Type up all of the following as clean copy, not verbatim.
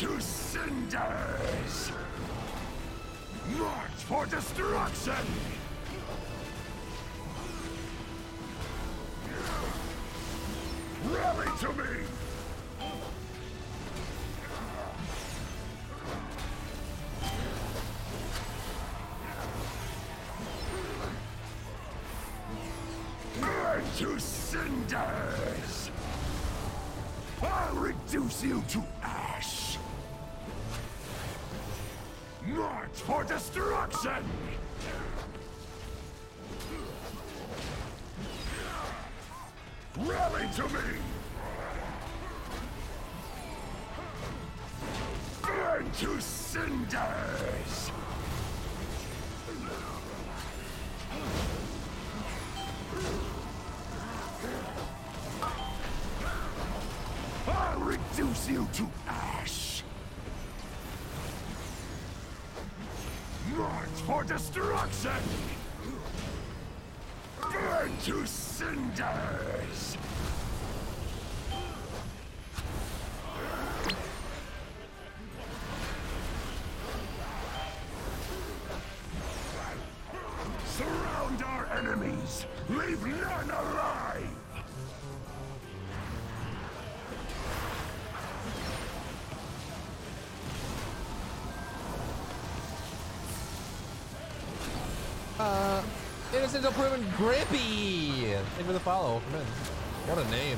to cinders! March for destruction! Rally to me! Burn to cinders! I'll reduce you to ash! March for destruction! Rally to me! Burn to cinders! I'll reduce you to ash! March for destruction! Burn to cinders! Surround our enemies! Leave none alive! Innocent until proven Grippy! Thank you for the follow. Man, what a name.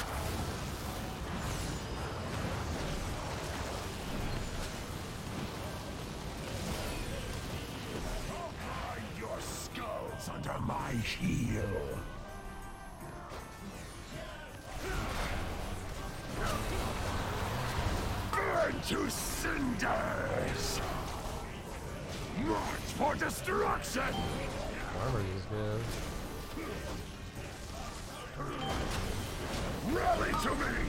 Hide your skulls under my heel. Burn to cinders! March for destruction! Armor is good. Rally to me!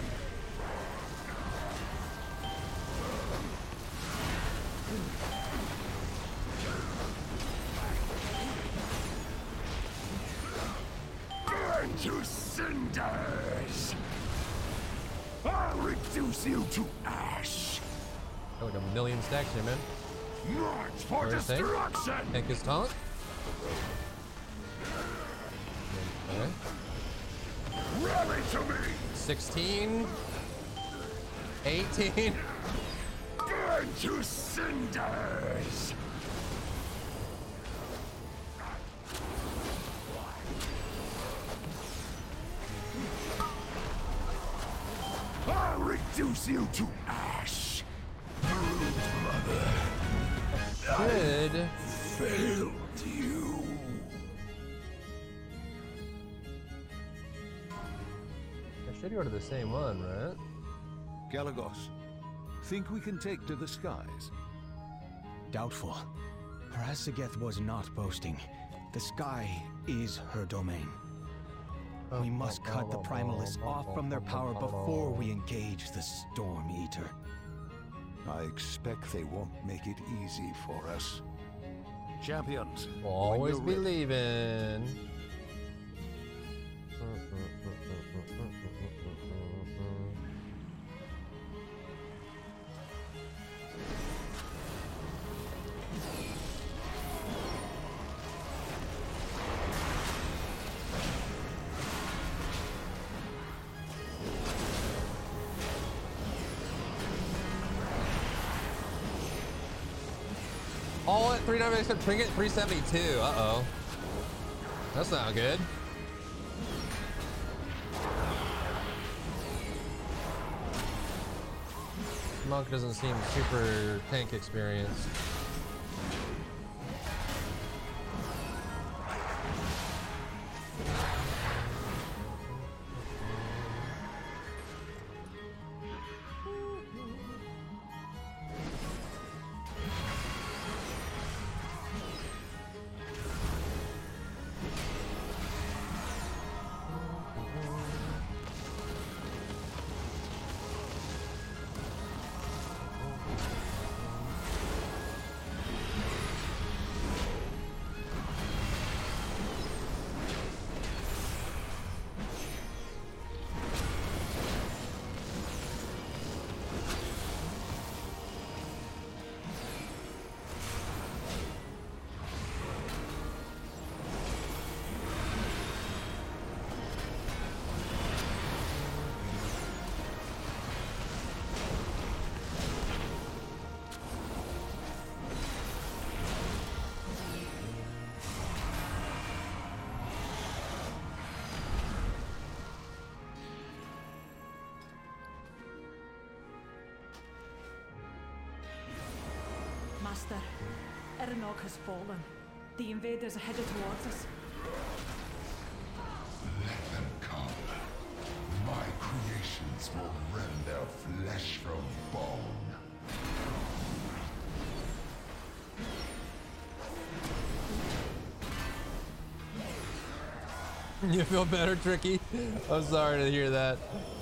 Burn to cinders! I'll reduce you to ash! Got like a million stacks here, man. March for destruction! Tank his taunt. Okay. Rally to me! 16. 18. Burn to cinders! I'll reduce you to ash! Mother! Good. Failed you! I should go to the same one, right? Galagos, think we can take to the skies? Doubtful. Parasageth was not boasting. The sky is her domain. We must cut the Primalists off from their power before we engage the Storm Eater. I expect they won't make it easy for us. Champions, We'll always when be you're ready. leaving. All at 398 except Trinket 372. Uh-oh. That's not good. Monk doesn't seem super tank experienced. Master. Erenog has fallen. The invaders are headed towards us. Let them come. My creations will rend their flesh from bone. You feel better, Tricky? I'm sorry to hear that.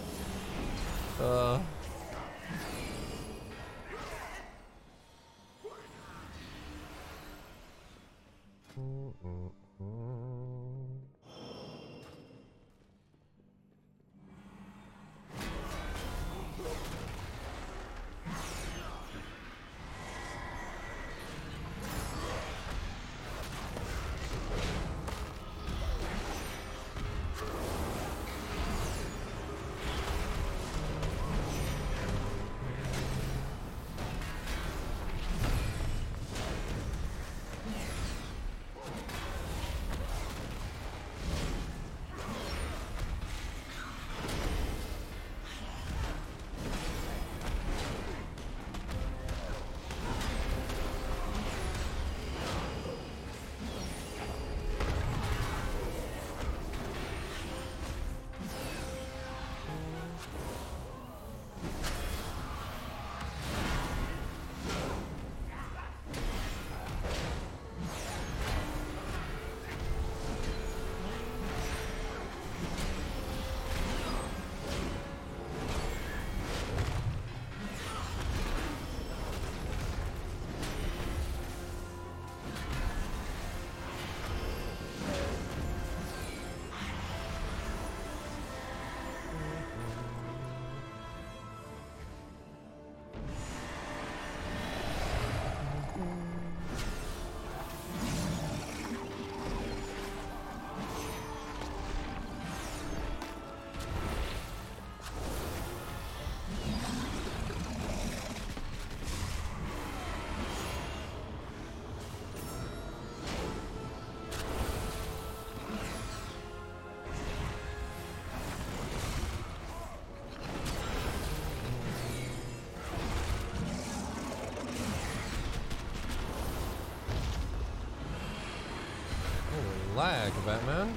Lag, Batman.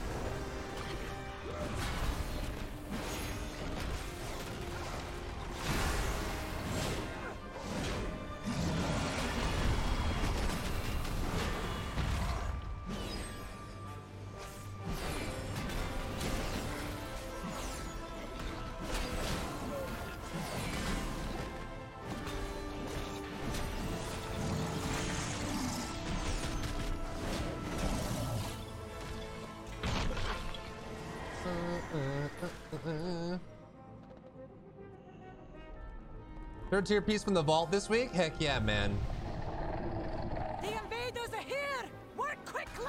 Third tier piece from the vault this week? Heck yeah, man. The invaders are here! Work quickly!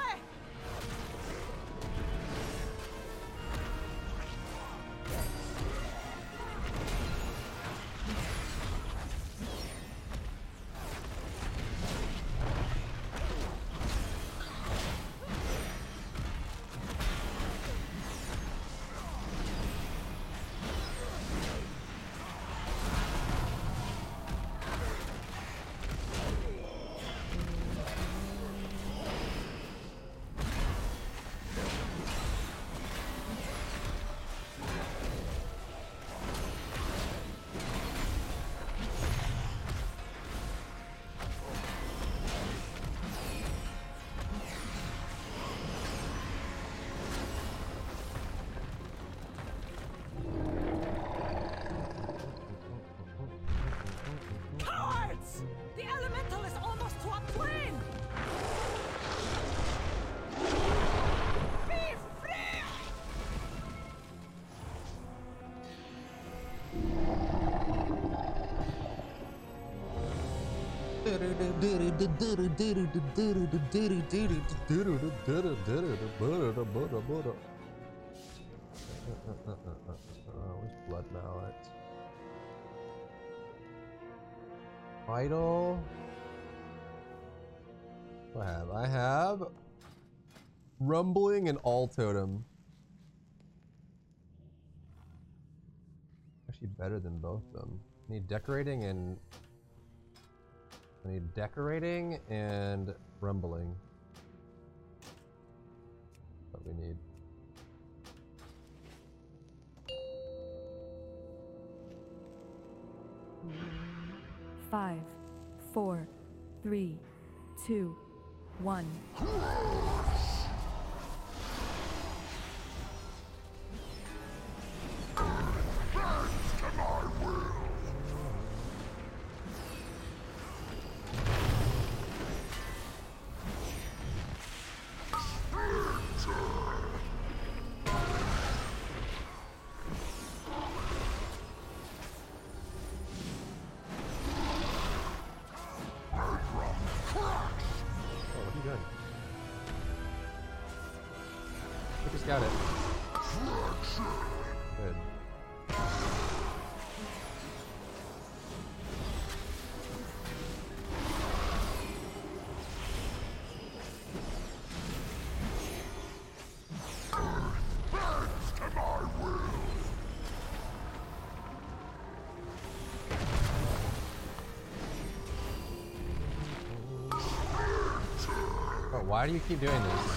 Where's Blood Mallet? Vital. What I have Rumbling and All Totem. Actually better than both of them. Need Decorating and I need decorating and rumbling. What we need. Five, 4, 3, 2, 1. Got it. Good. Oh, why do you keep doing this?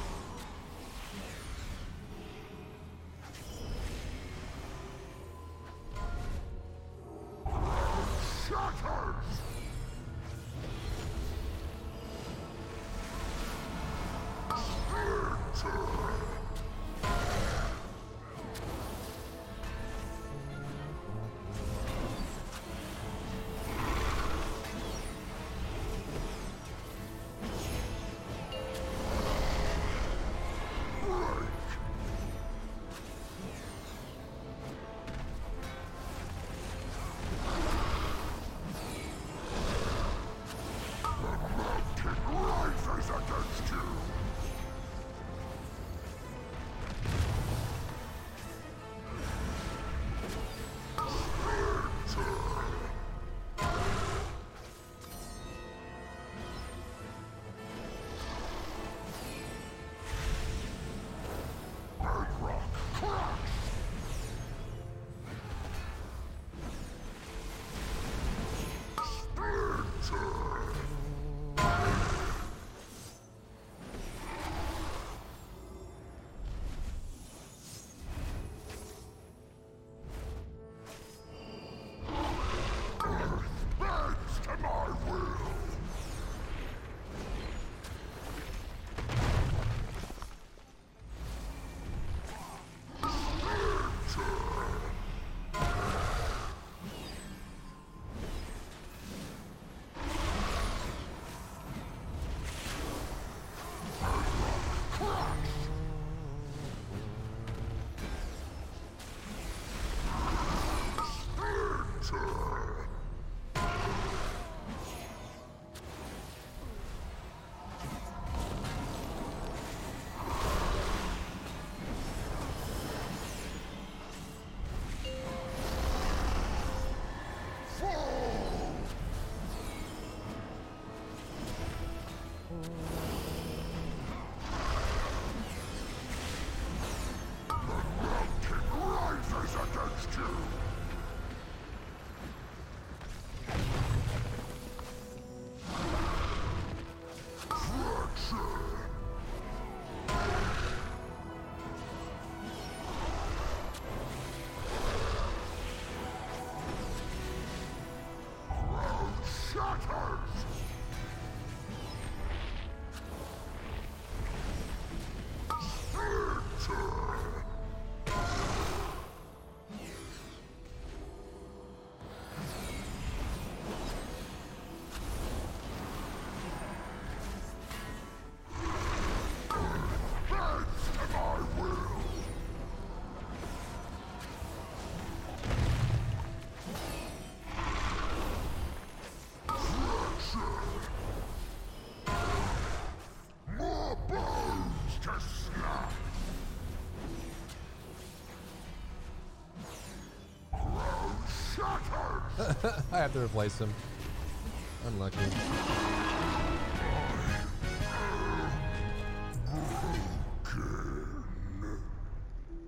I have to replace him. Unlucky.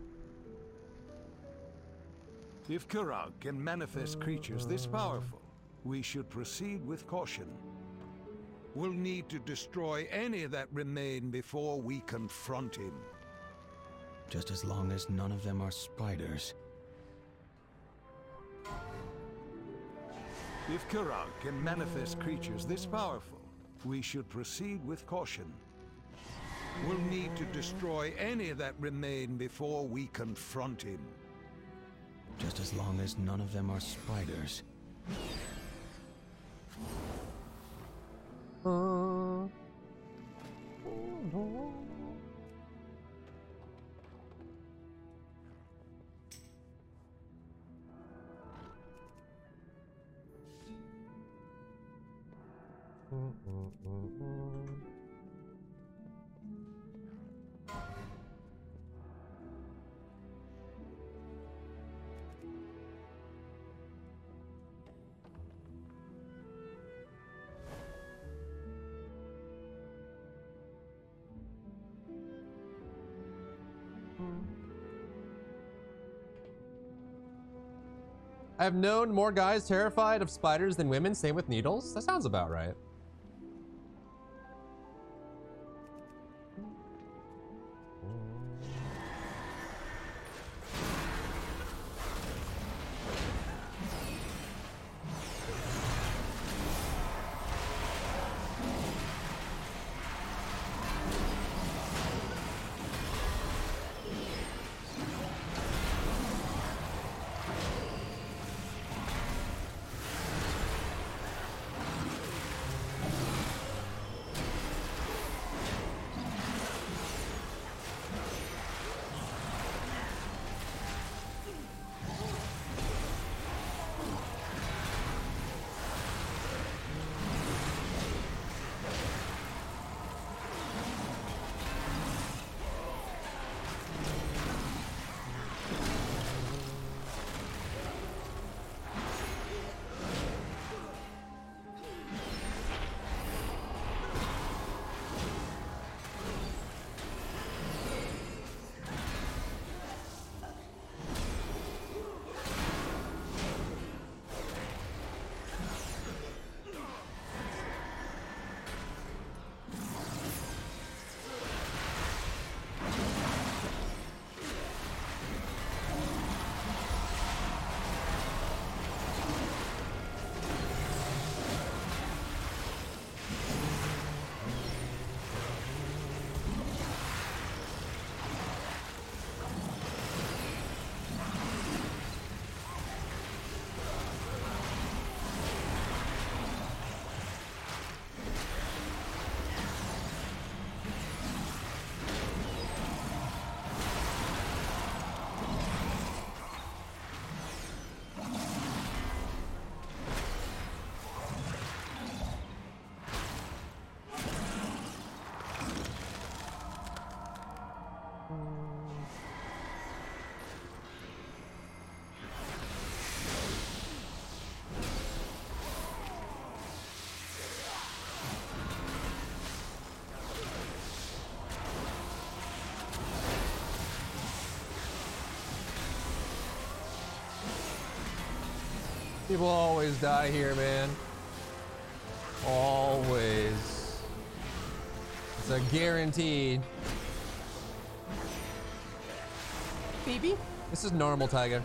If Kurag can manifest creatures this powerful, We should proceed with caution. We'll need to destroy any that remain before we confront him. Just as long as none of them are spiders. If Kirag can manifest creatures this powerful, we should proceed with caution. We'll need to destroy any that remain before we confront him. Just as long as none of them are spiders. I've known more guys terrified of spiders than women. Same with needles. That sounds about right. People always die here, man. Always. It's a guaranteed. Baby? This is normal, Tiger.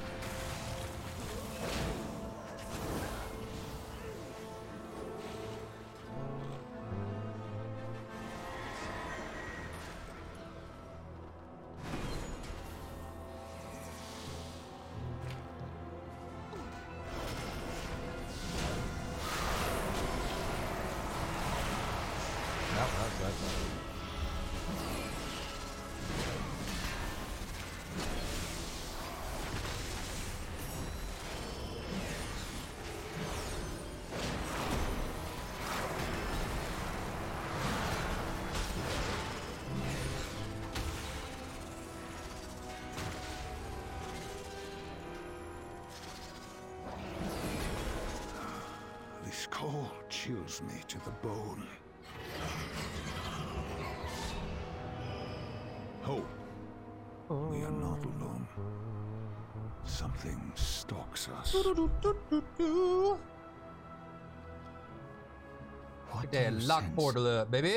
This cold chills me to the bone. Hope. We are not alone. Something stalks us. What do Get you that lock sense? portal up, baby.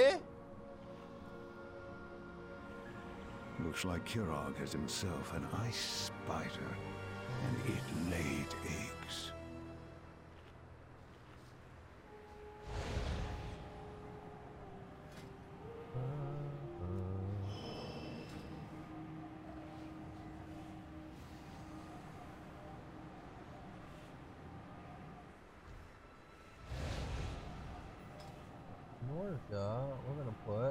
Looks like Kirog has himself an ice spider, and it laid eggs. Norja, we're gonna put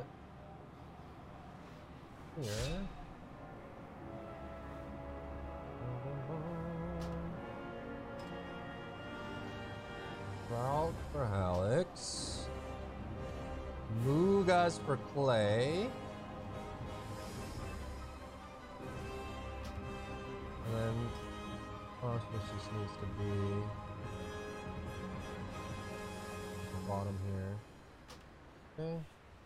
here. Route for Halix. Mugas for Clay. And then Cosmos just needs to be at the bottom here. Okay.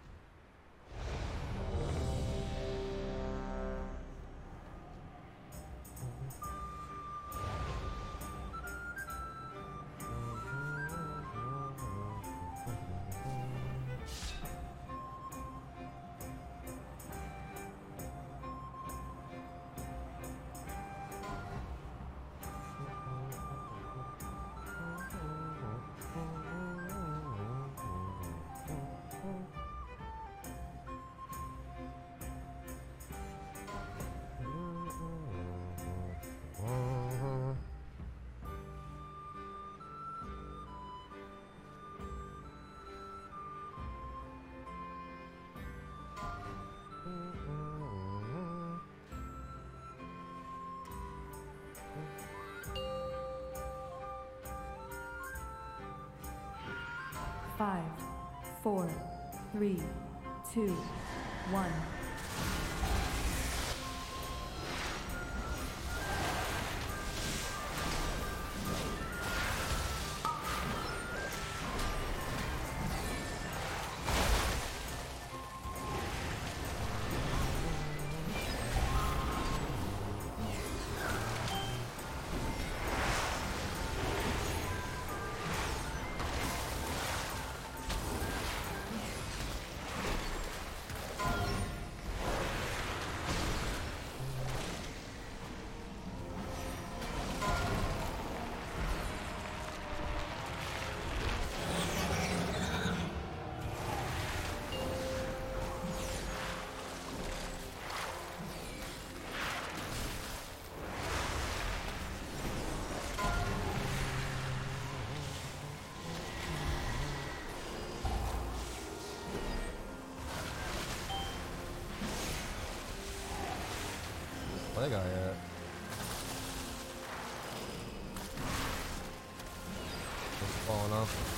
Five, 4, 3, 2, 1. What that guy at? Just falling off.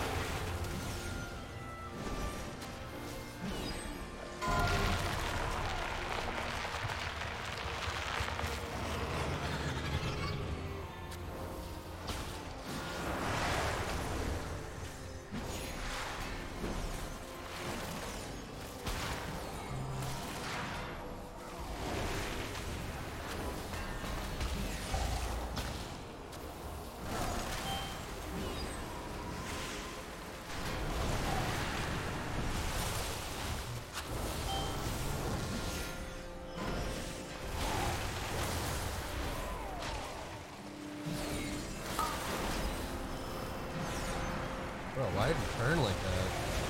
Bro, why did he turn like that?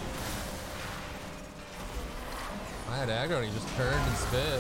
I had aggro and he just turned and spit.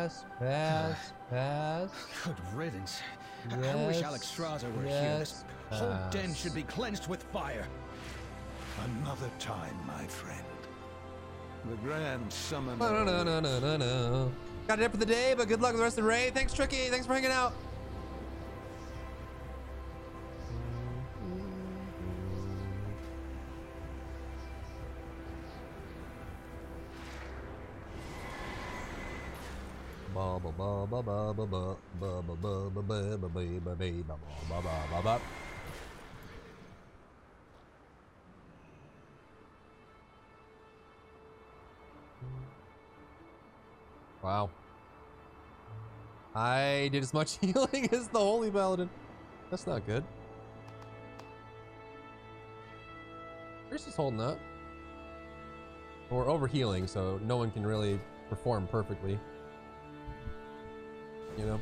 Pass, pass, pass. Good riddance. I Yes, wish Alex Strasser were here. This yes, whole den pass. should be cleansed with fire. Another time, my friend. The Grand Summoner. No. Got it up for the day, but good luck with the rest of the raid. Thanks, Tricky. Thanks for hanging out. Wow. I did as much healing as the Holy Paladin. That's not good. Chris is holding up. We're overhealing, so no one can really perform perfectly. You know?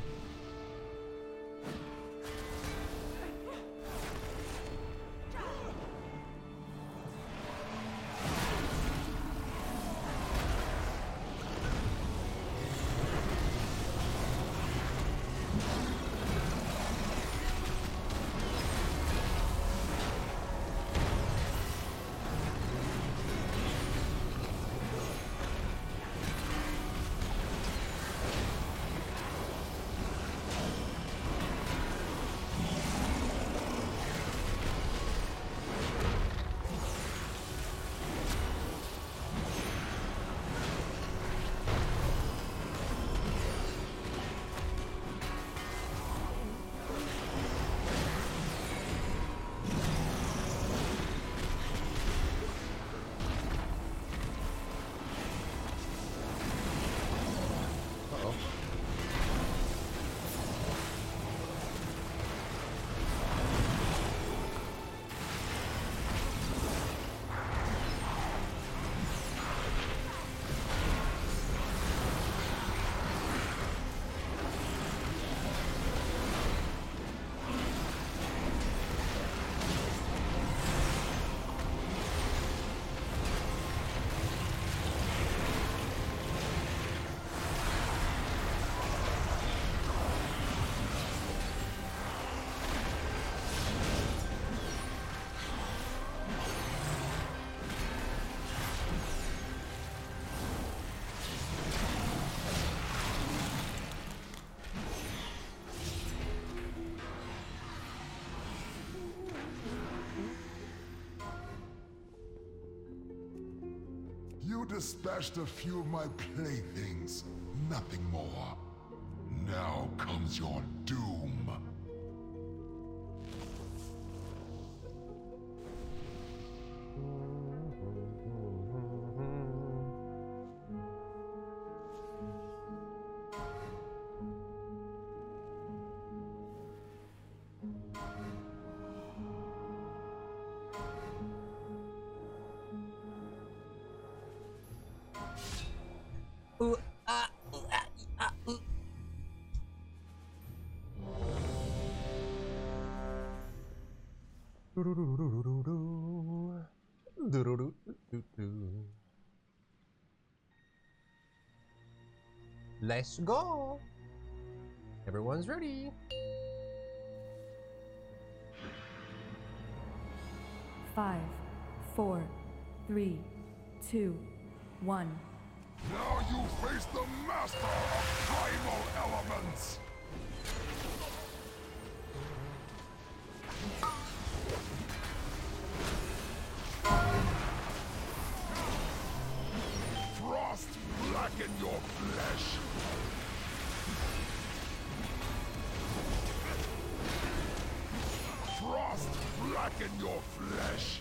You dispatched a few of my playthings, nothing more. Now comes your doom. Let's go. Everyone's ready. Five, four, three, two, one. Now you face the master of primal elements! Frost blacken your flesh! Frost blacken your flesh!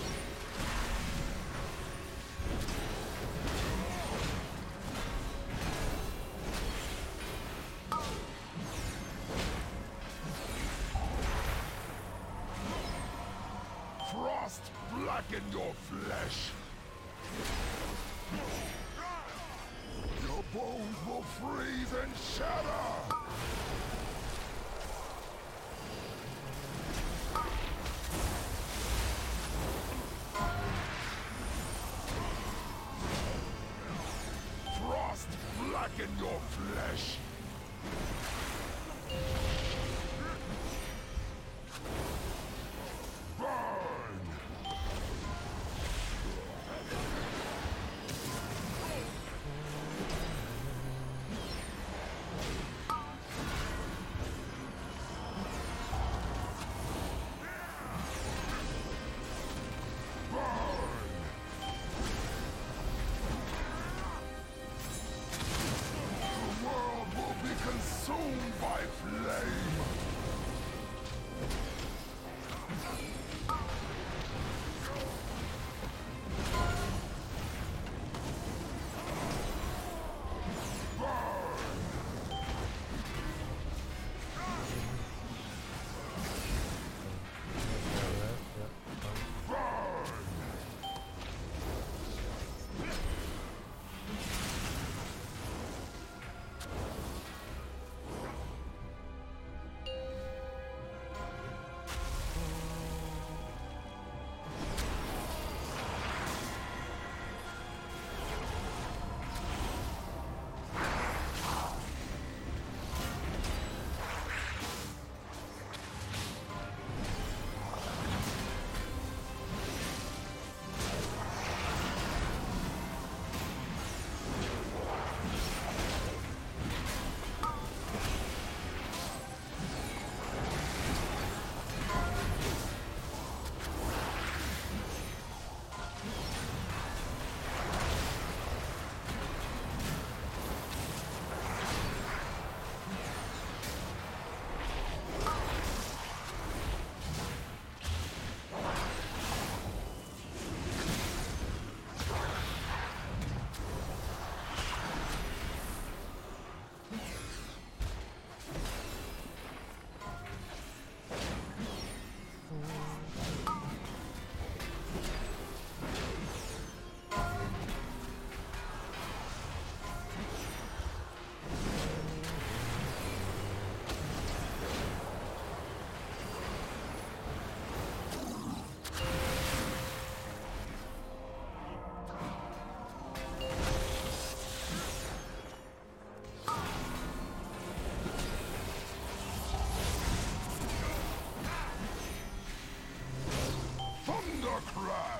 Frost blacken your flesh! Your bones will freeze and shatter! Frost blacken your flesh!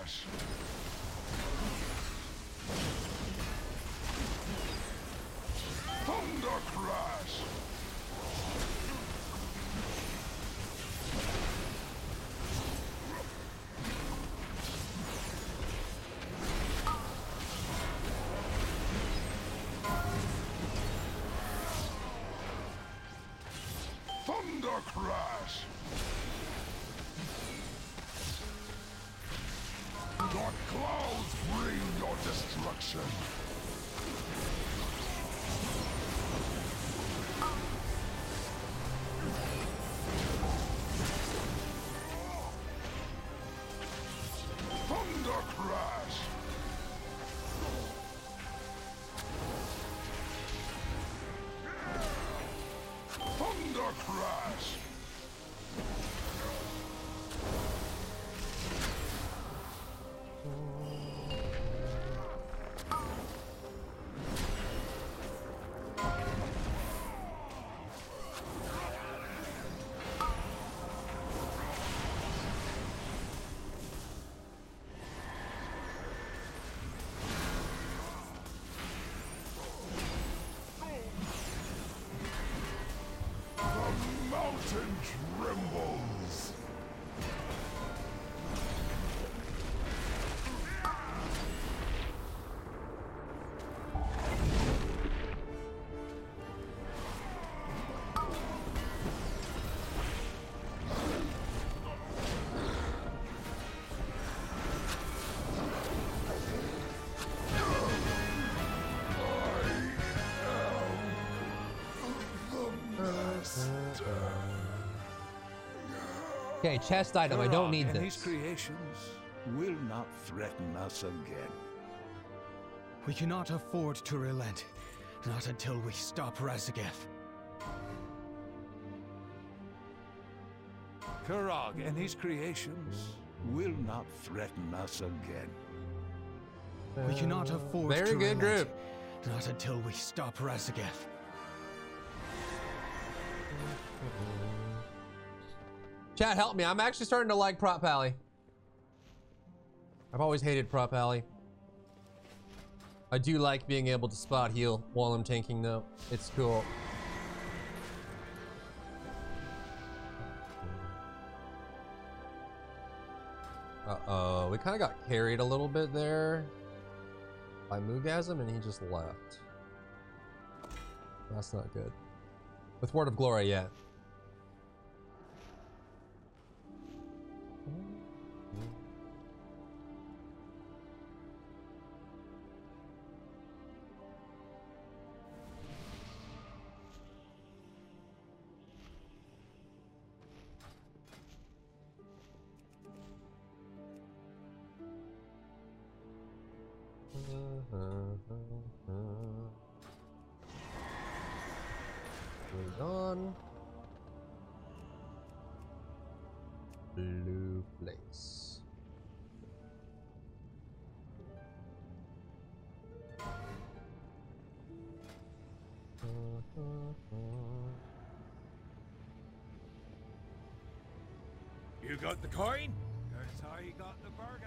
crash. Thunder crash. Thunder crash. Dark clouds bring your destruction. Thunder crash. Thunder crash. The mountain trembles. Okay, chest item. I don't need Karag and his this. creations will not threaten us again. We cannot afford to relent. Not until we stop Razageth. Karag and his creations will not threaten us again. We cannot afford Very to good relent. group. Not until we stop Razageth. Chat, help me. I'm actually starting to like Prop Pally. I've always hated Prop Pally. I do like being able to spot heal while I'm tanking though. It's cool. Uh-oh, we kind of got carried a little bit there by Mugasm and he just left. That's not good. With Word of Glory, yeah. Moving on. Blue place. You got the coin? That's how you got the bargains.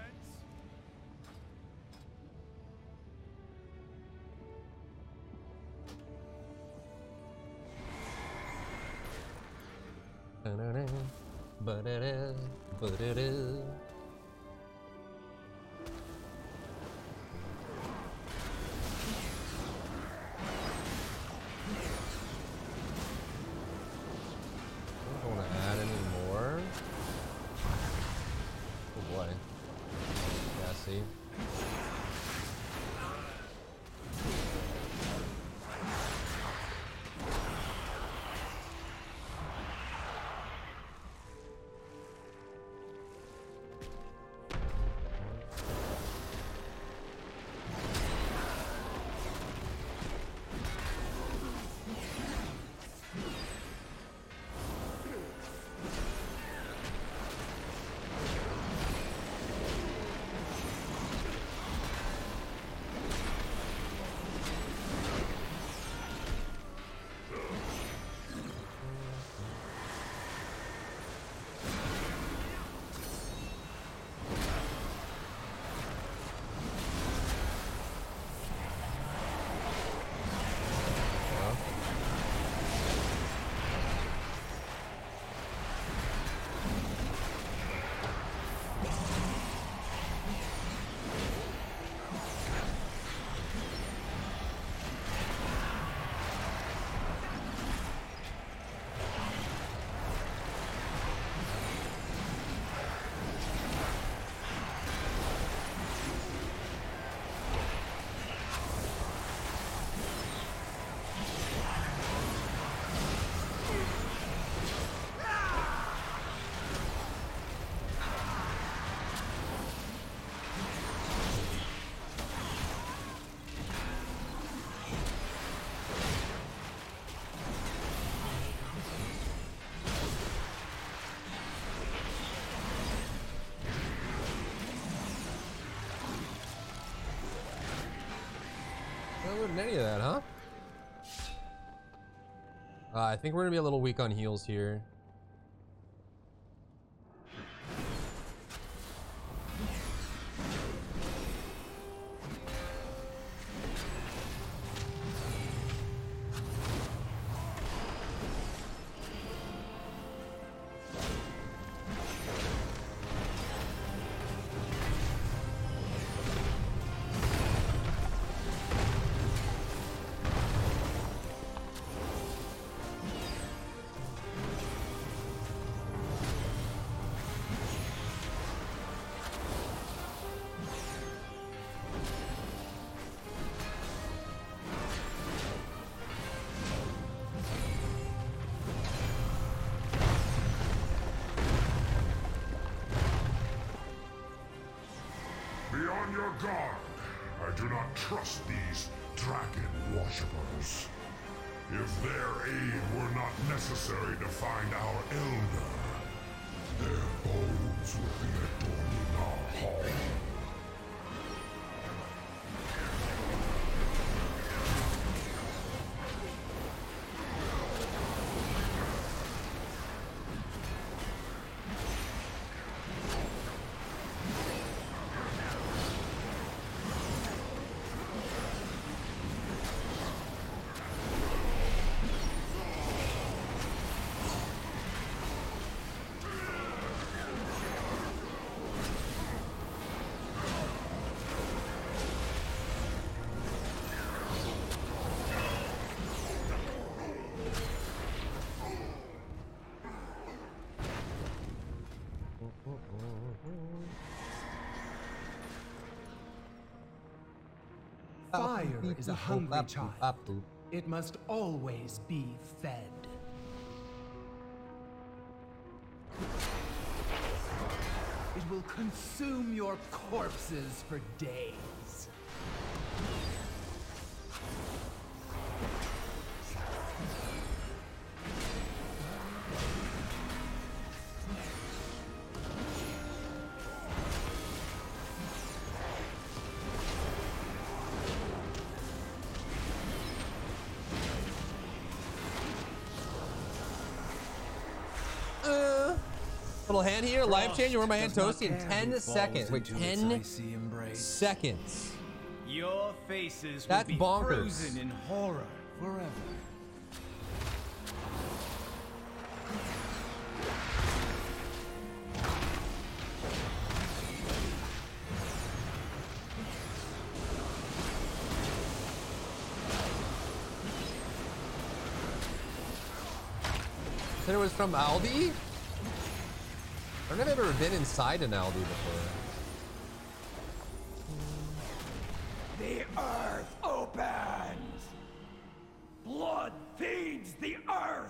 Don't want to add any more. Oh boy. Yeah, see. Not looting any of that, huh? I think we're gonna be a little weak on heals here. Be on your guard. I do not trust these dragon worshippers. If their aid were not necessary to find our elder, their bones would be adorning our hall. Fire is a hungry child. It must always be fed. It will consume your corpses for days. Little hand here, life change, where my hand toasty in 10 seconds. Wait, 10 seconds. Your faces will That's be bonkers. frozen in horror forever. Said it was from Aldi? I don't know if I've ever been inside an Aldi before. The earth opens! Blood feeds the earth!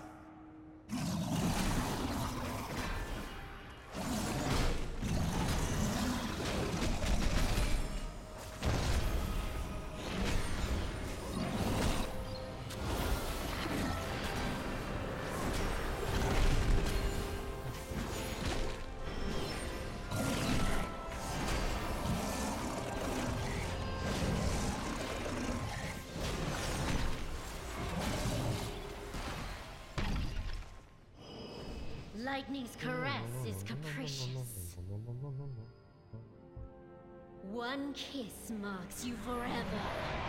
Lightning's caress is capricious. One kiss marks you forever.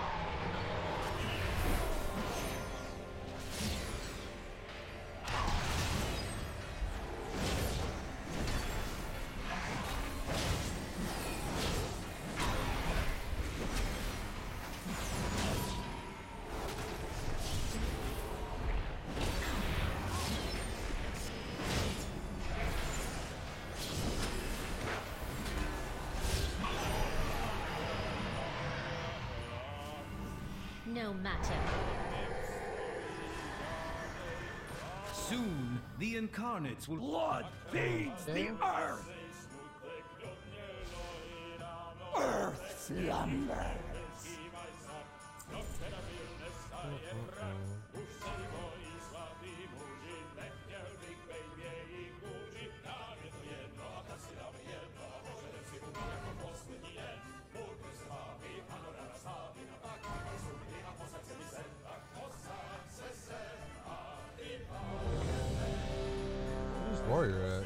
No matter. Soon, the incarnates will... Blood feeds the earth! Earth slumbers! warrior at?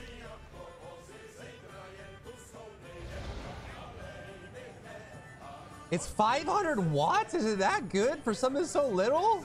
It's 500 watts? Is it that good for something so little?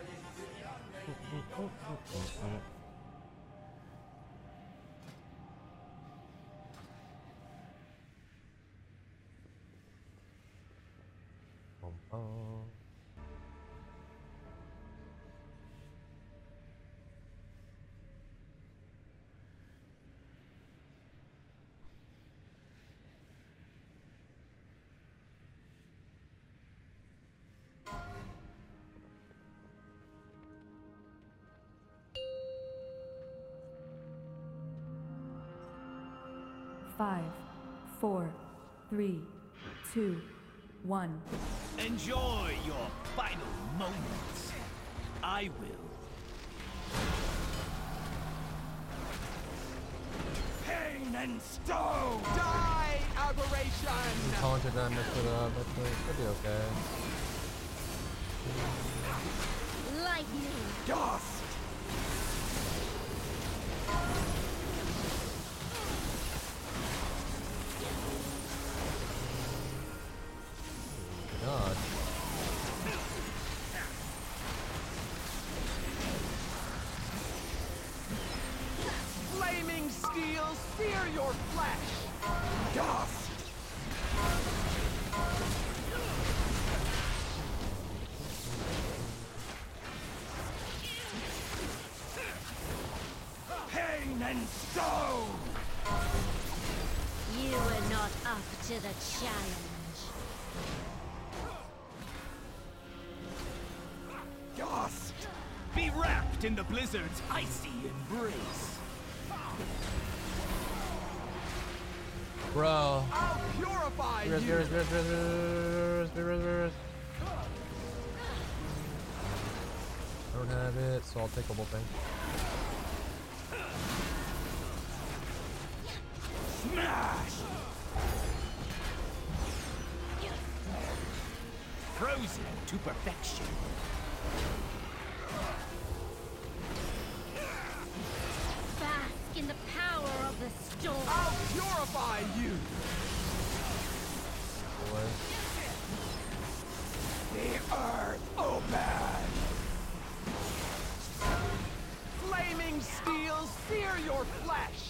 Five, 4, 3, 2, 1. Enjoy your final moments. I will. Pain and stone! Die, aberration! Taunted that, messed it up. It'll be okay. Lightning! Dust! God. Flaming steel, sear your flesh! Dust! Pain and stone! You were not up to the challenge. Dust! Be wrapped in the blizzard's icy embrace. Bro. I'll purify you! I don't have it, so I'll take a whole thing. Smash! Frozen to perfection. Bask in the power of the storm. I'll purify you! Boy. The earth open! Flaming steel, sear your flesh!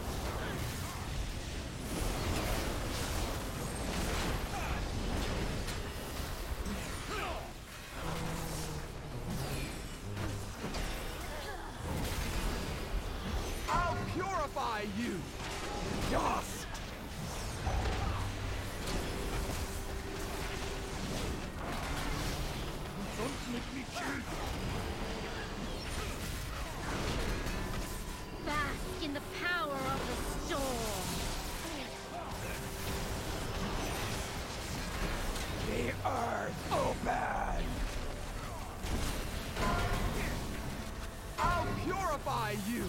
I'll purify you! Dust! Don't make me kill you! Bask in the power of the storm. The earth open! I'll purify you!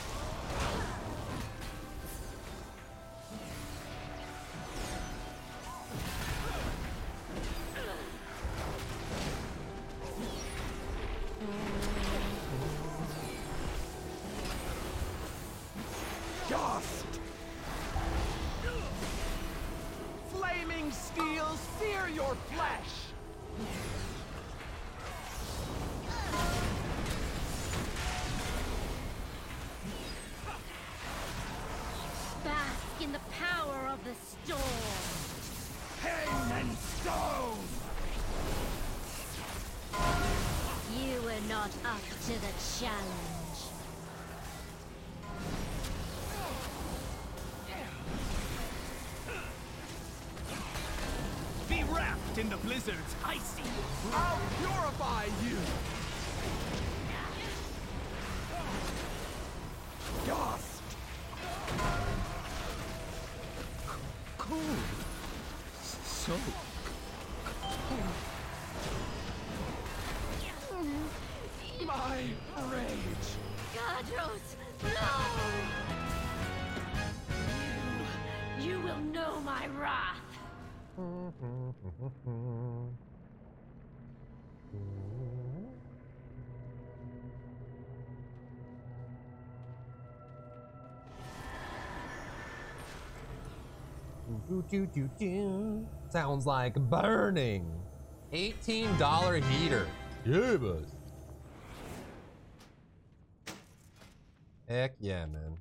Dust! Flaming steel, sear your flesh! Bask in the power of the storm. Pain and stone! You were not up to the challenge. Be wrapped in the blizzard's icy. I'll purify you! Dust! Cool. So My rage! Gadros, no! You will know my wrath. Sounds like burning. $18 heater. Yeah, buzz. Heck yeah, man.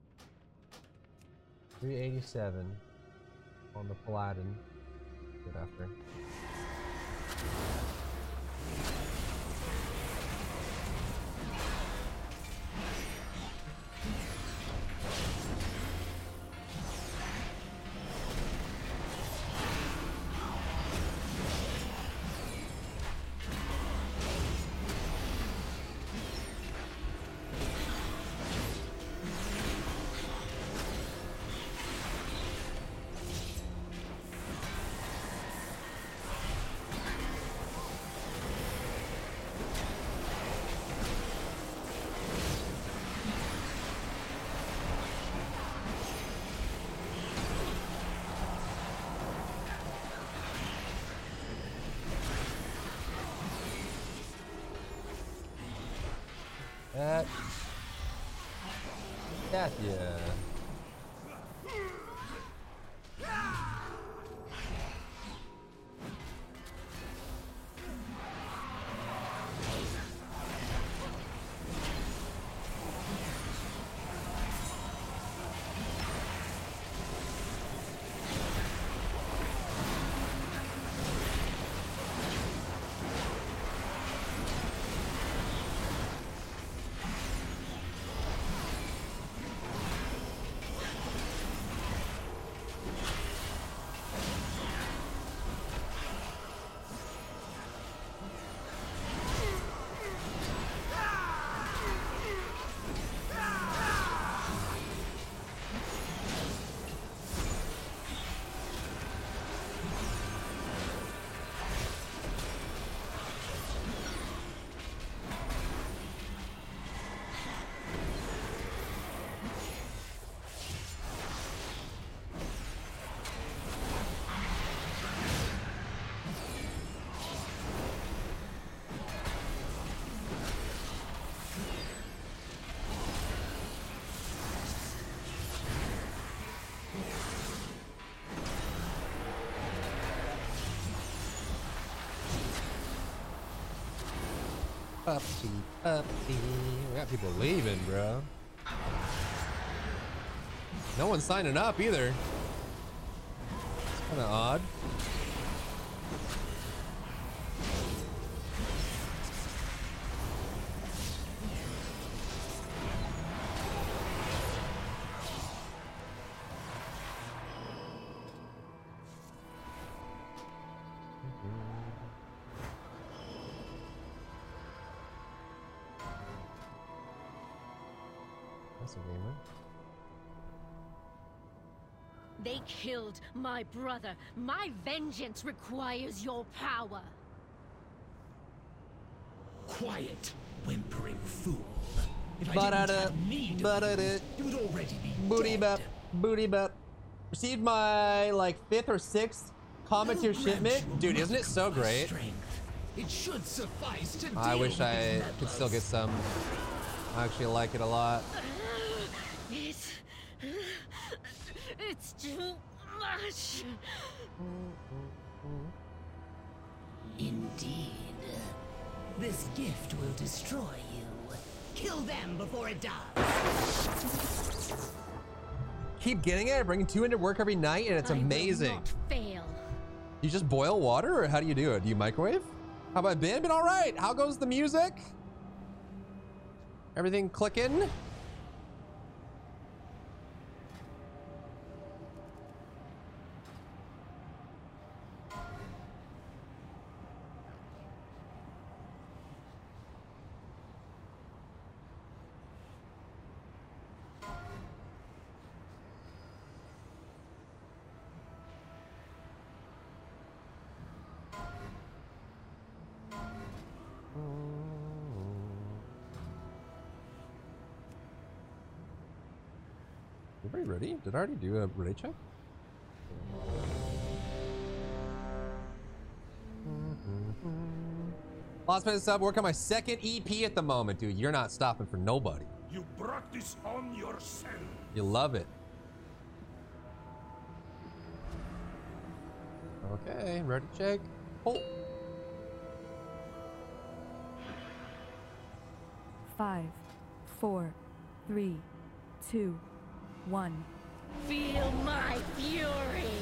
387 on the Paladin. Good after. That yeah. Puppy, puppy. We got people leaving, bro. No one's signing up either. It's kind of odd. They killed my brother. My vengeance requires your power. Quiet, whimpering fool. If I didn't have need of you, you would already be booty bap, booty bap. Received my like 5th or 6th comment tier shipment. Dude, isn't it so great? It should suffice to I wish I could still get some. I actually like it a lot. It's too much. Indeed. This gift will destroy you. Kill them before it does. Keep getting it. I bring 2 into work every night, and it's amazing. I will not fail. You just boil water, or how do you do it? Do you microwave? How about Ben? Been all right. How goes the music? Everything clicking? Everybody ready? Did I already do a ready check? Last minute sub, work on my 2nd EP at the moment, dude. You're not stopping for nobody. You brought this on yourself. You love it. Okay, ready, shake. Pull. 5, 4, 3, 2, 1. Feel my fury!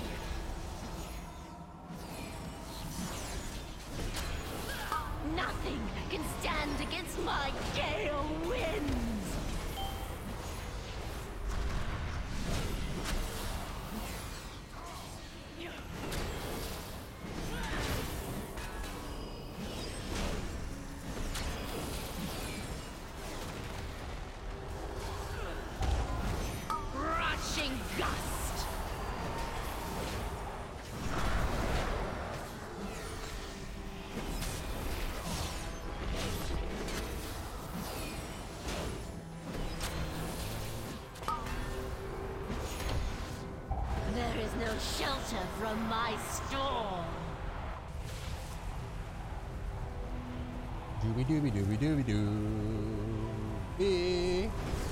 Nothing can stand against my gale winds! Rushing gust! There is no shelter from my storm. Dooby dooby dooby dooby doo.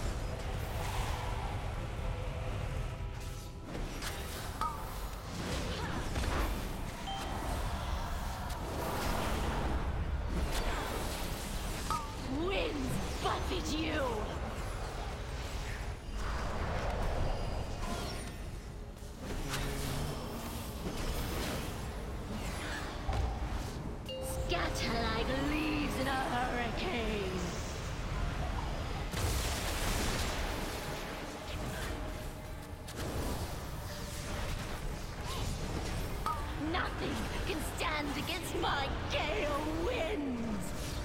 Winds buffet you! Scatter like leaves in a hurricane! Nothing can stand against my gale winds!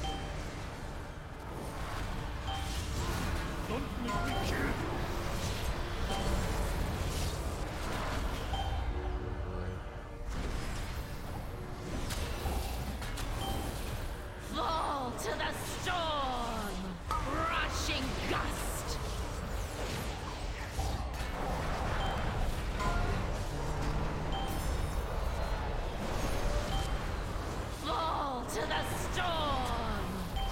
Don't make me kill you. Fall to the storm! Rushing gust! Fall to the storm!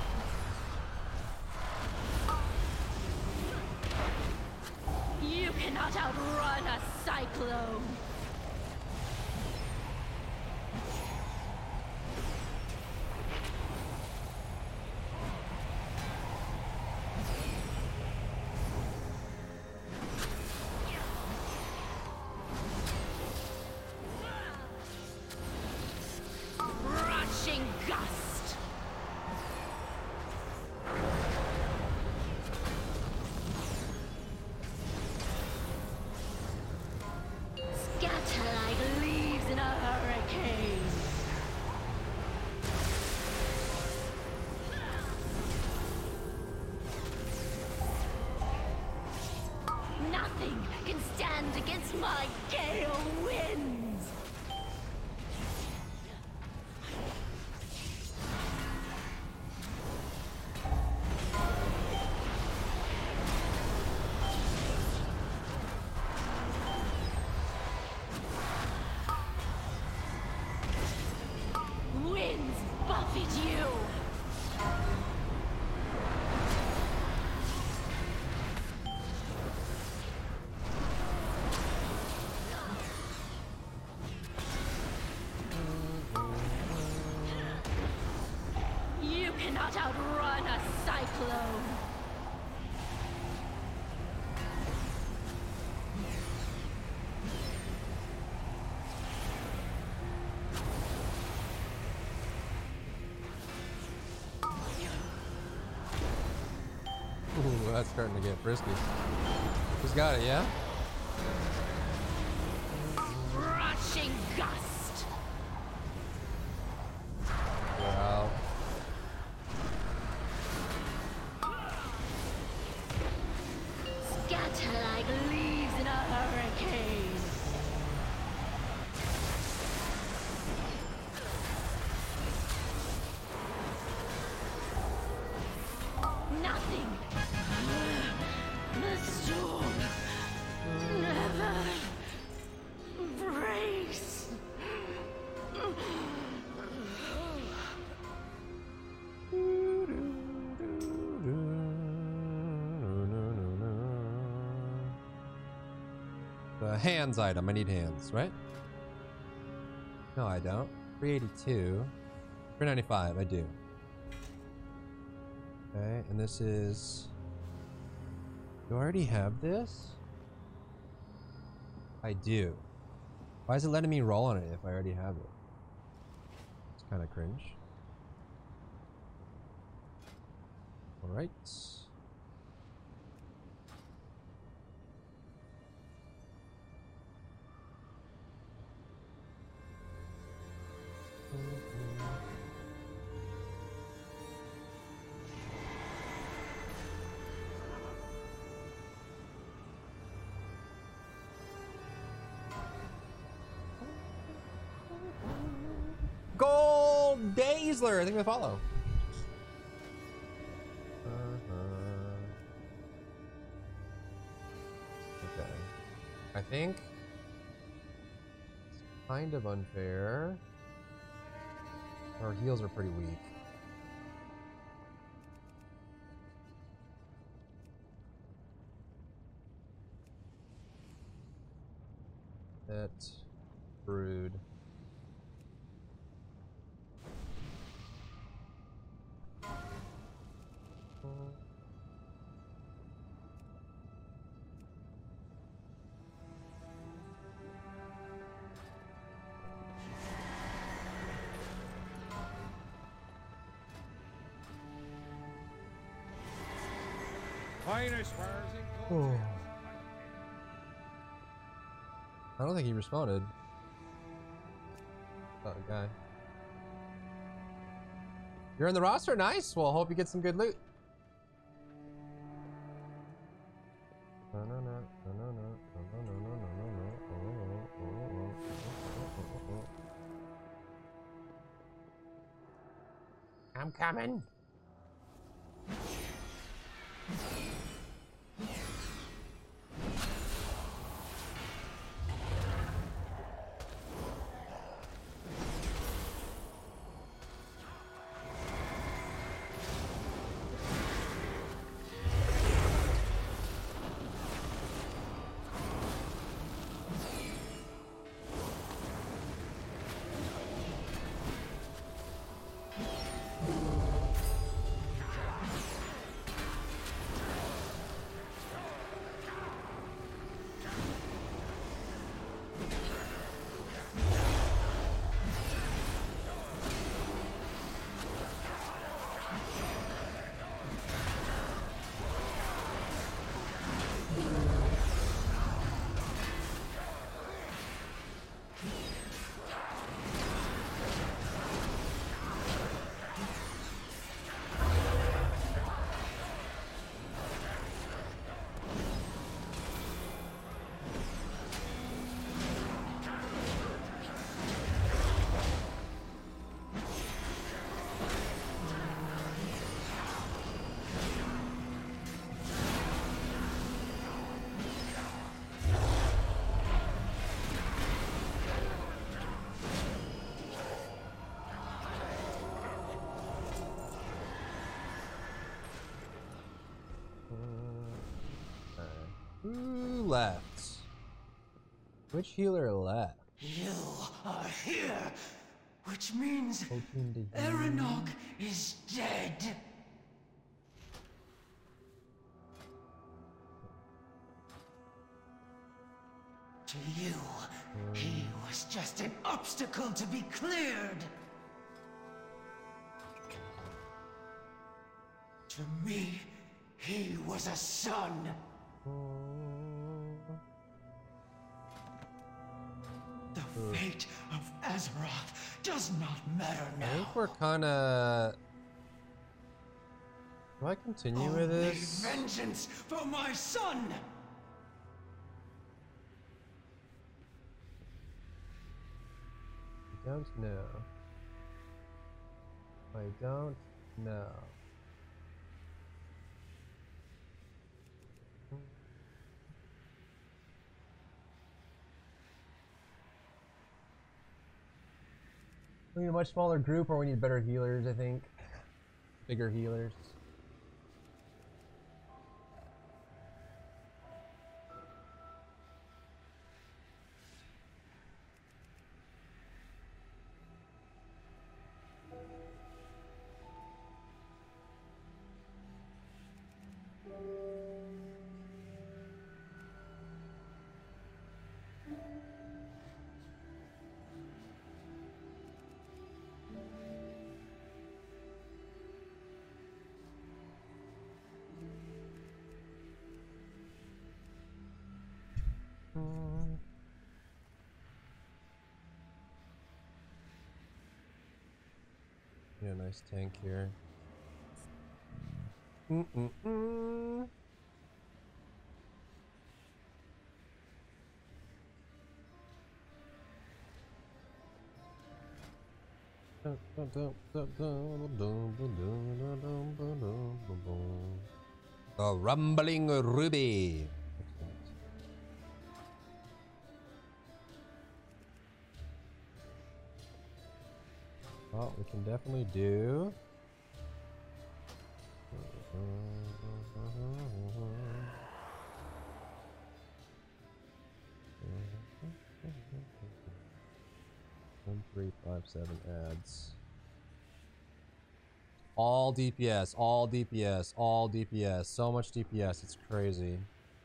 You cannot outrun a cyclone! Rushing gust! Scatter like leaves in a hurricane! Nothing can stand against my gale winds! Winds buffet you! You cannot outrun a cyclone! Ooh, that's starting to get frisky. Who's got it, yeah? Rushing gust! Wow. Scatter like leaves in a hurricane! Nothing! The storm never breaks! The hands item. I need hands, right? No, I don't. 382. 395, I do. Okay, and this is... Do I already have this? I do. Why is it letting me roll on it if I already have it? It's kind of cringe. Alright. Gold Dazzler! I think they follow. Okay. I think it's kind of unfair. Our heals are pretty weak. That brood. Oh. I don't think he responded. Oh, guy. You're in the roster? Nice. Well, hope you get some good loot. I'm coming. Who left? Which healer left? You are here, which means Eranog is dead. To you, he was just an obstacle to be cleared. To me, he was a son. The fate of Azeroth does not matter now. I think we're kinda... Do I continue with this? Vengeance for my son! I don't know. I don't know. We need a much smaller group, or we need better healers, I think. Bigger healers. Yeah, nice tank here. The rumbling ruby. Well, we can definitely do. One, 3, 5, 7 adds. All DPS, all DPS, all DPS. So much DPS, it's crazy.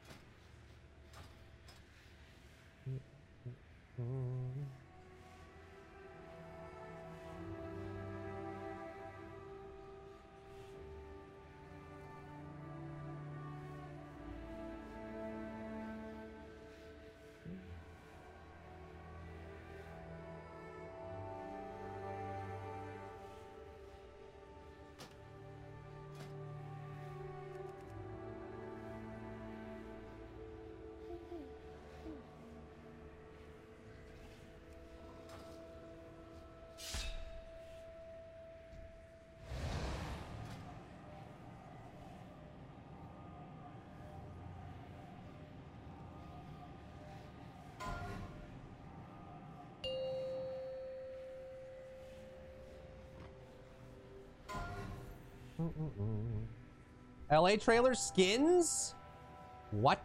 LA trailer skins? What?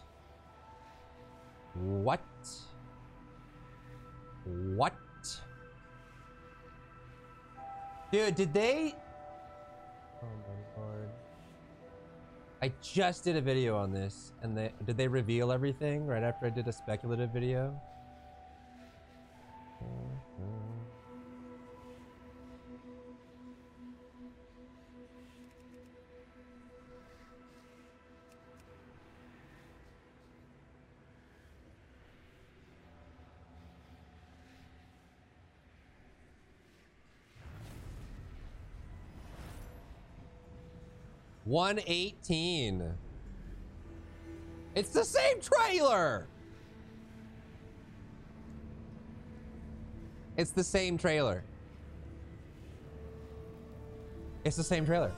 What? What? Dude, did they? Oh my lord. I just did a video on this, and did they reveal everything right after I did a speculative video? $118. It's the same trailer. It's the same trailer. It's the same trailer.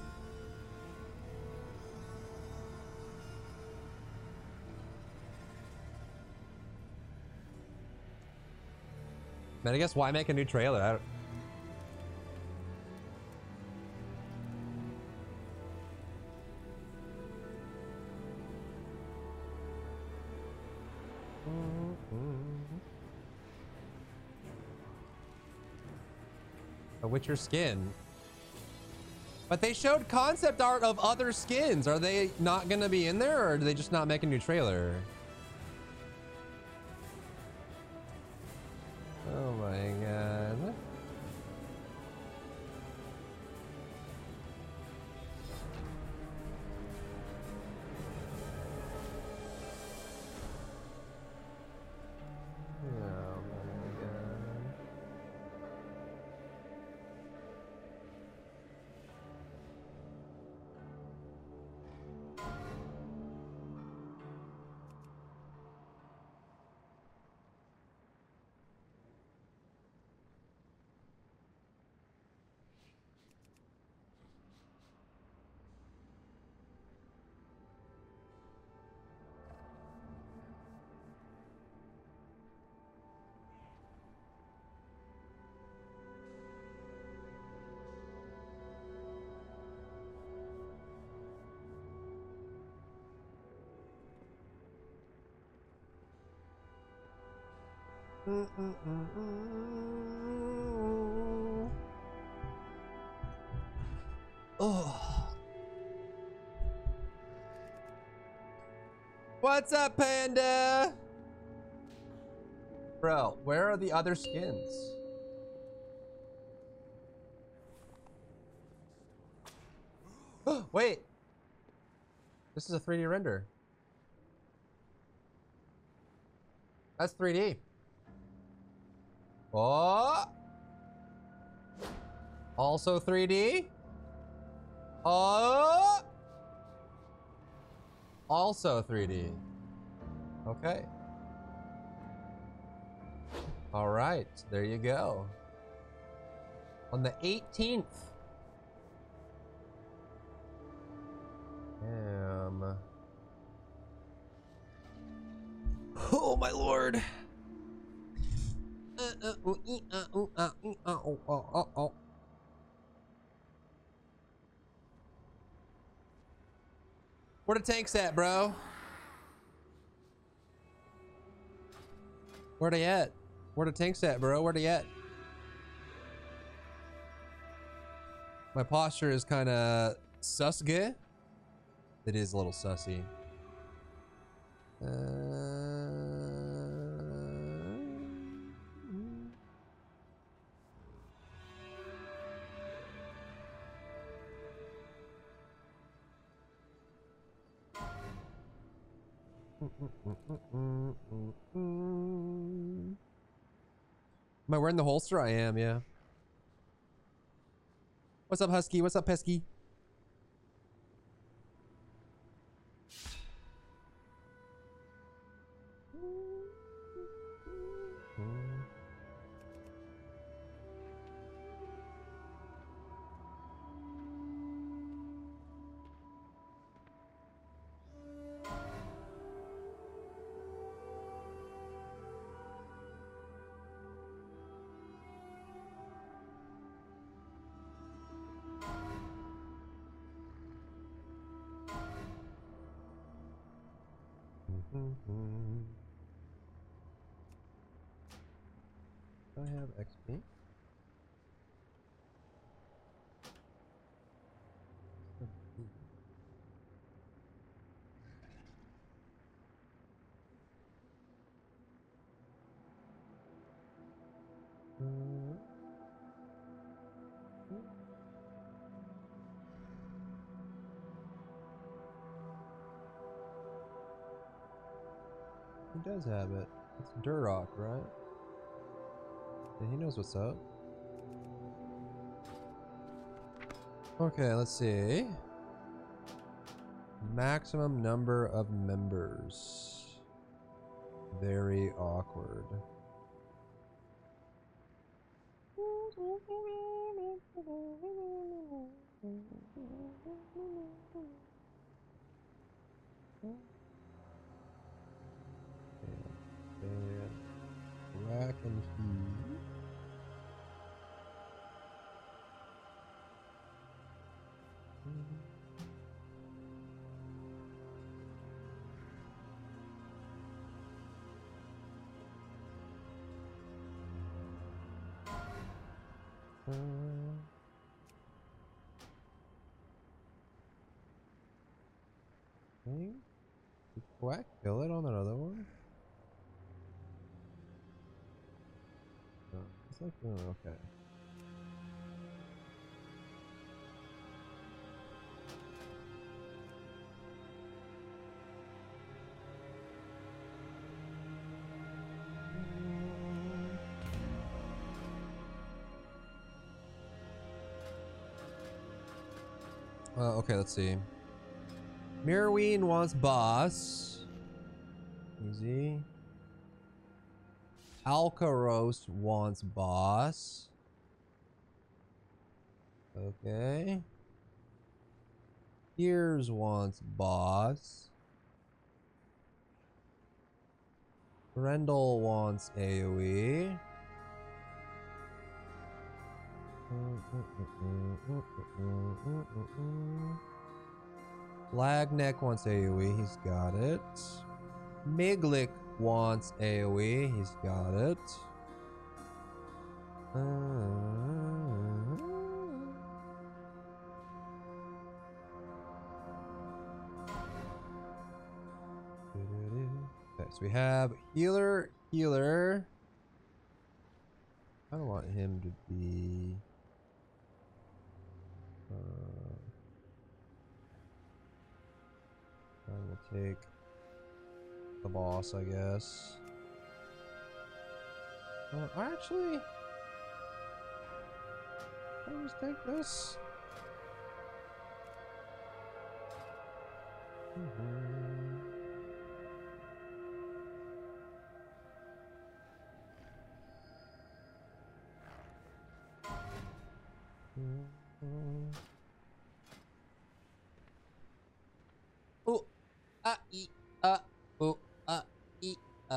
Man, I guess why make a new trailer? I don't... A Witcher skin. But they showed concept art of other skins. Are they not gonna be in there, or do they just not make a new trailer? Oh my god. Oh. What's up, Panda? Bro, where are the other skins? Wait. This is a 3D render. That's 3D. Oh. Also 3D. Oh. Also 3D. Okay. All right, there you go. On the 18th. Oh my lord. Where the tanks at, bro? Where they at? Where the tanks at, bro? Where they at? My posture is kind of susge. It is a little sussy. Am I wearing the holster? I am, yeah. What's up, Husky? What's up, Pesky? Do I have XP? He does have it. It's Durok, right? Yeah, he knows what's up. Okay, let's see. Maximum number of members. Very awkward. Black and hue. Did Quack kill it on that other one? No, it's like, oh, okay. Okay, let's see. Mirrorween wants boss. Easy. Alcaros wants boss. Okay. Gears wants boss. Rendell wants AoE. Flagneck wants AoE, he's got it. Miglik wants AoE, he's got it. Okay, so we have healer. I don't want him to be. I will take the boss, I guess. Actually, I'll just take this. Ooh, e, ooh, e,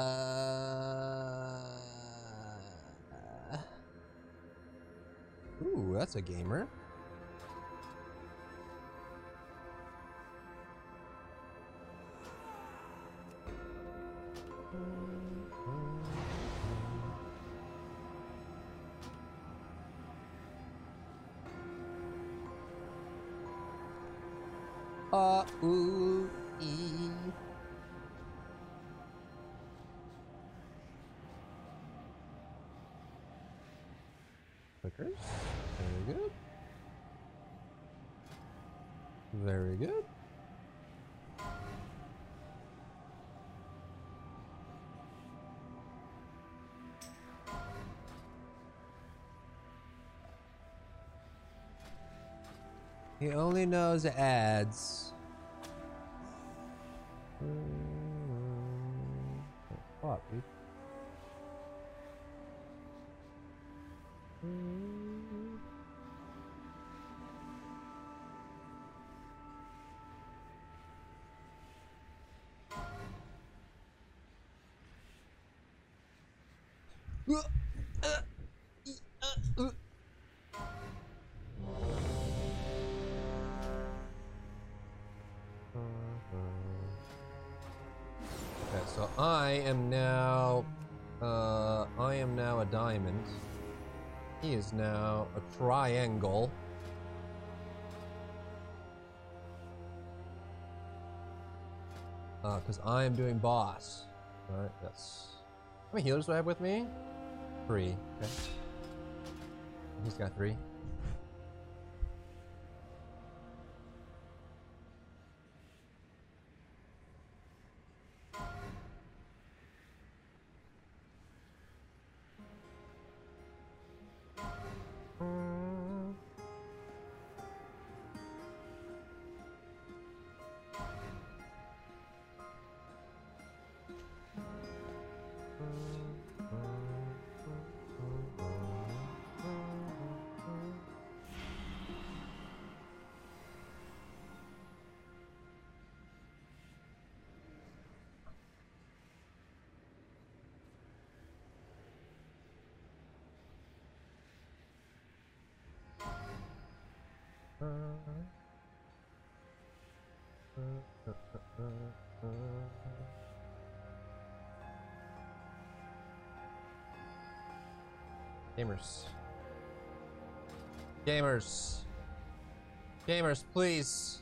Ooh, that's a gamer. Ooh, e. Clickers. Very good. Very good. He only knows ads. What, dude? Okay, so I am now a diamond. He is now a triangle. Because I am doing boss. Alright, yes. How many healers do I have with me? 3. Okay. He's got 3. Gamers. Gamers. Gamers, please.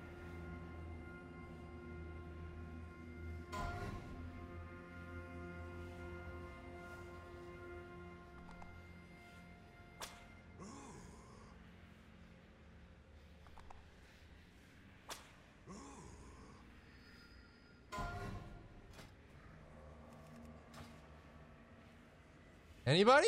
Anybody?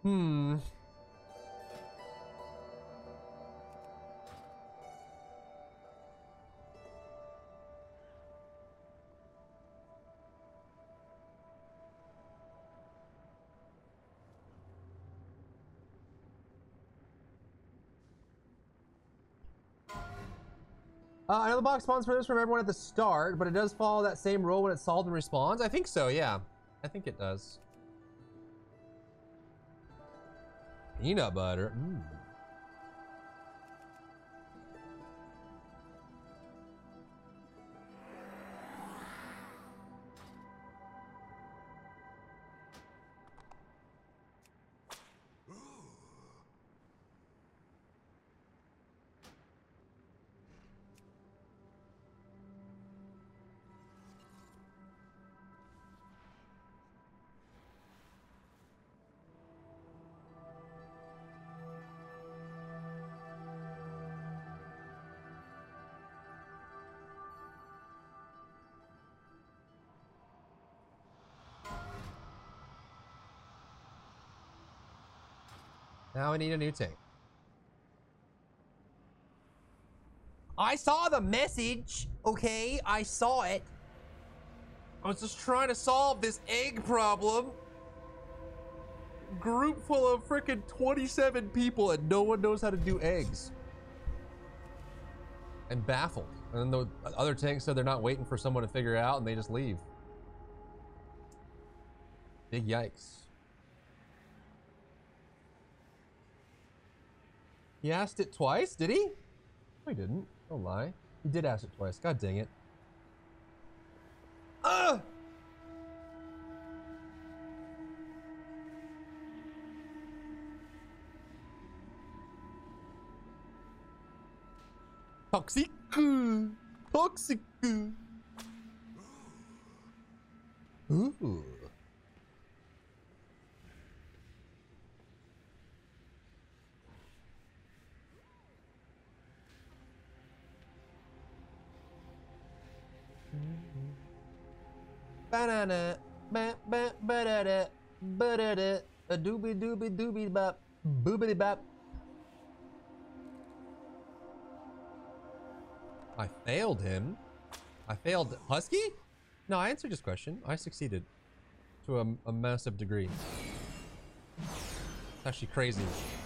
Hmm. I know the box spawns for this from everyone at the start, but it does follow that same rule when it's solved and respawns. I think so, yeah. I think it does. Peanut butter. Mm. Now I need a new tank. I saw the message, okay? I saw it. I was just trying to solve this egg problem. Group full of freaking 27 people and no one knows how to do eggs. And baffled. And then the other tanks said they're not waiting for someone to figure it out and they just leave. Big yikes. He asked it twice, did he? No, he didn't. Don't lie. He did ask it twice. God dang it. Ugh! Toxic. Toxic. Ooh. Banana, ba ba ba da da, ba da da, a doobie doobie doobie bop, boobity bop. I failed him. I failed Husky? No, I answered his question. I succeeded to a massive degree. It's actually crazy.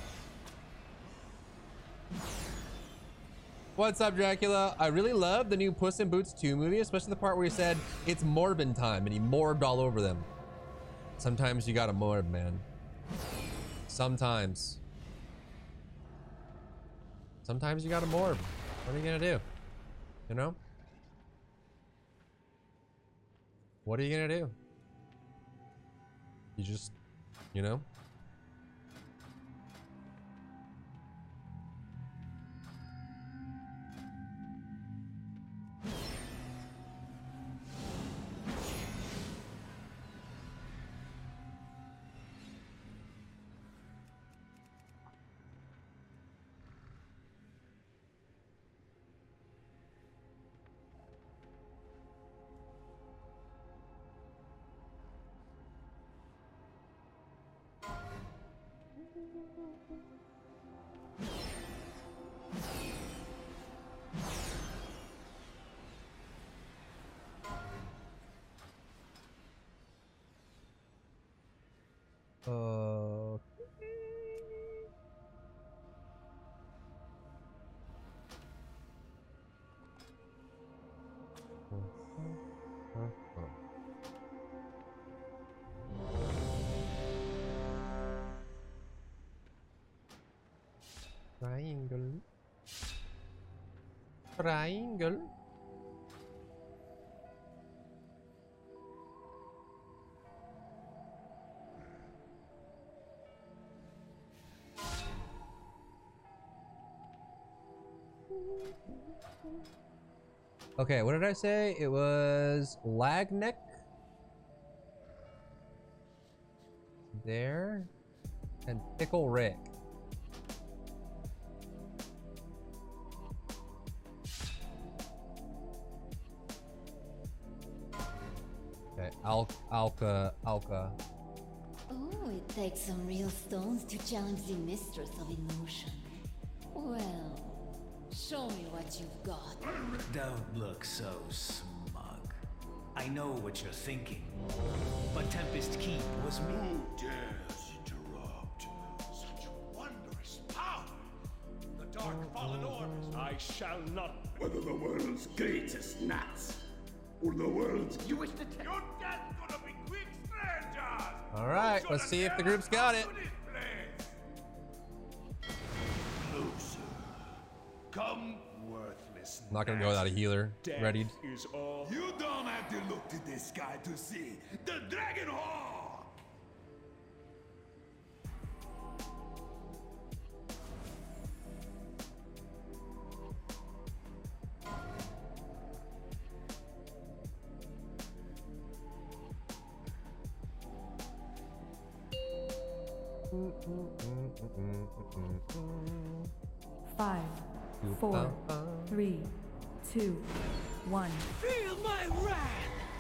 What's up, Dracula? I really love the new Puss in Boots 2 movie, especially the part where he said, it's Morbin time, and he morbed all over them. Sometimes you gotta morb, man. Sometimes. Sometimes you gotta morb. What are you gonna do? You know? What are you gonna do? You just, you know? Triangle. Triangle. Okay, what did I say? It was Lagneck. There. And Pickle Rick. Okay, Alka. Oh, it takes some real stones to challenge the mistress of illusion. Well, show me what you've got. Don't look so smug. I know what you're thinking, but Tempest Keep was me. Who dares interrupt such wondrous power? The Dark Fallen Orders. I shall not. Whether the world's greatest gnats or the world's... You wish to tell... Your dad's gonna be quick, strangers! All right, let's see if the group's got it. Closer. Come, worthless. I'm not gonna go without a healer readied. Is all. You don't have to look to the sky to see the Dragon Hawk! Five, 4, 3, 2, 1. Feel my wrath!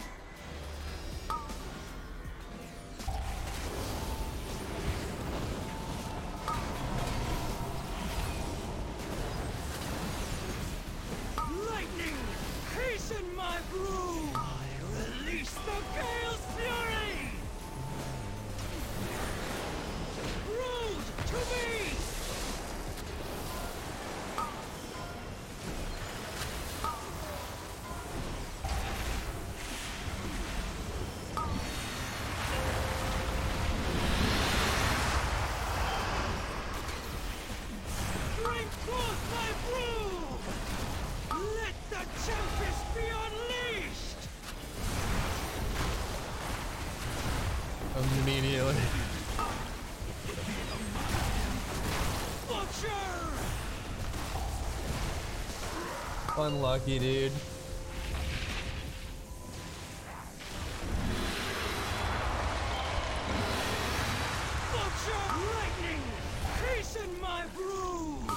Lightning! Hasten my broom! I release the Gale's fury! Brood to me! Bring forth my broom! Let the tempest be unleashed! Immediately. Butcher! Unlucky, dude. Butcher! Lightning! Hasten my brood!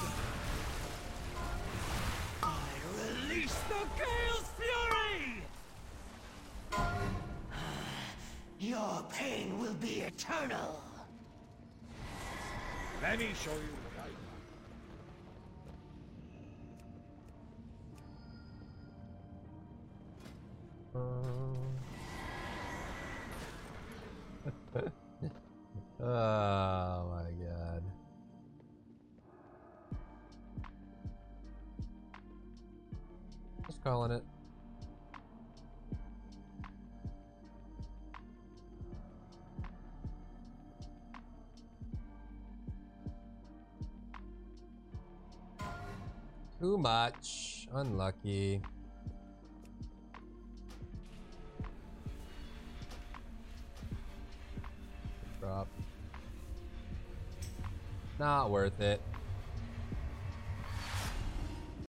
I release the Gale's fury! Your pain will be eternal! Let me show you what I Oh my god. Just calling it. Too much. Unlucky. Drop. Not worth it.